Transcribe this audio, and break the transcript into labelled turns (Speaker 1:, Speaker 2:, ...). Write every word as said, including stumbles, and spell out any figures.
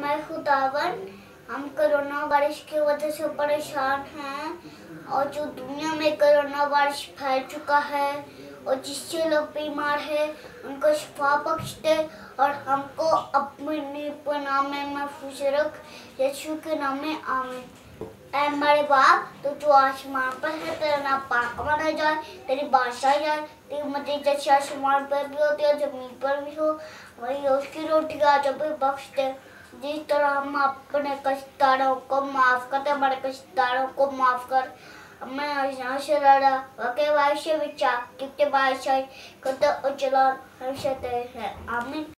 Speaker 1: मैं खुदावन, हम कोरोना वायरस की वजह से परेशान हैं और जो दुनिया में कोरोना वायरस फैल चुका है और जिससे लोग बीमार हैं उनको शिफा बख्श दे और हमको अपने नाम में महफूज रख, यीशु के नाम में आमीन। ऐ हमारे बाप, तो जो आसमान पर है तेरा नाम पाक माना जाए, तेरी बादशाह जाए, तेरी मर्जी जैसे आसमान पर भी होती है जमीन पर भी हो, वही उसकी रोटी आज भी बख्श दे। जिस तरह हम अपने कष्टदारों को माफ करते, हमारे कष्टदारों को माफ कर। हमें यहाँ से लड़ा वाके वाइशे विचार कितने बाइशाई करते उजला हमेशा तेरे है। आमीन।